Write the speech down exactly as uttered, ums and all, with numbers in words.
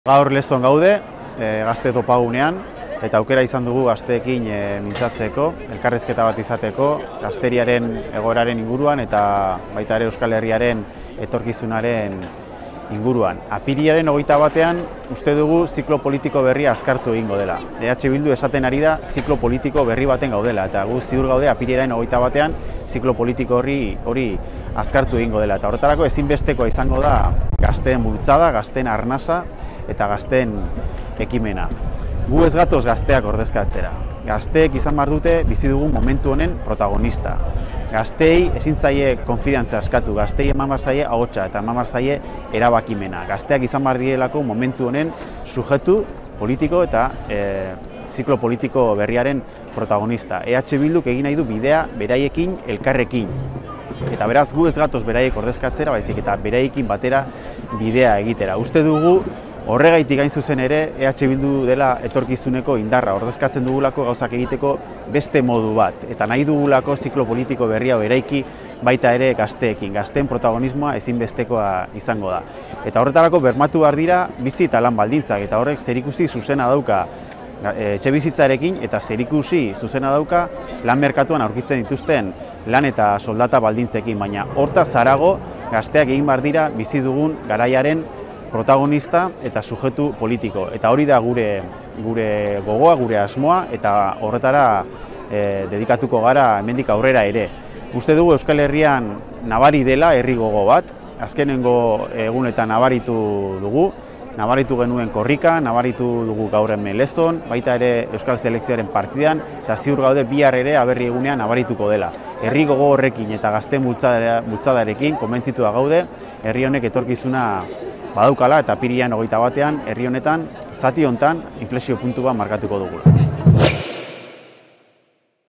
Gaur Lezon gaude, e, gazte topagunean, eta aukera izan dugu gazteekin e, mintzatzeko, elkarrezketa bat izateko, gazteriaren egoeraren inguruan eta baita ere Euskal Herriaren etorkizunaren inguruan. Apirilaren hogeita batean uste dugu ziklo politiko berria azkartu egingo dela. E H Bildu esaten ari da ziklo politiko berri baten gaudela, eta gu ziur gaude apirilaren hogeita batean ziklo politiko hori hori azkartu egingo dela. Eta horretarako ezinbestekoa izango da gazteen bultzada, gazteen arnasa eta gazteen ekimena. Gu ez gatoz gazteak ordezkatzera. Gazteek izan behar dute bizi dugun momentu honen protagonista. Gazteei ezin zaie konfidantza eskatu, gazteei eman behar zaie ahotsa eta eman behar zaie erabakimena. Gazteak izan behar direlako momentu honen sujetu politiko eta e, ziklo politiko berriaren protagonista. E H Bilduk egin nahi du bidea beraiekin elkarrekin. Eta beraz gu ez gatoz beraiek ordezkatzera, baizik eta beraiekin batera bidea egitera. Uste dugu horregaitik gain zuzen ere E H Bildu dela etorkizuneko indarra, ordezkatzen dugulako gauzak egiteko beste modu bat, eta nahi dugulako ziklo politiko berria eraiki baita ere gazteekin, gazteen protagonismoa ezinbestekoa izango da. Eta horretarako bermatu behar dira bizi eta lan baldintzak, eta horrek zerikusi zuzena dauka etxebizitzarekin eta zerikusi zuzena dauka lan merkatuan aurkitzen dituzten lan eta soldata baldintzekin, baina hortaz harago gazteak egin behar dira bizi dugun garaiaren protagonista eta sujetu politiko. Eta hori da gure, gure gogoa, gure asmoa, eta horretara e, dedikatuko gara hemendik aurrera ere. Uste dugu Euskal Herrian nabari dela herri gogo bat, azkenengo egunetan nabaritu dugu, nabaritu genuen korrika, nabaritu dugu gaur hemen Lezon, baita ere Euskal Selekzioaren partidan, eta ziur gaude bihar ere aberri egunean nabarituko dela. Herri gogo horrekin eta gazte bultzadarekin konbentzitua gaude, herri honek etorkizuna badaukala eta apirilean hogeita batean herri honetan, zati honetan, inflexio puntu bat markatuko dugula.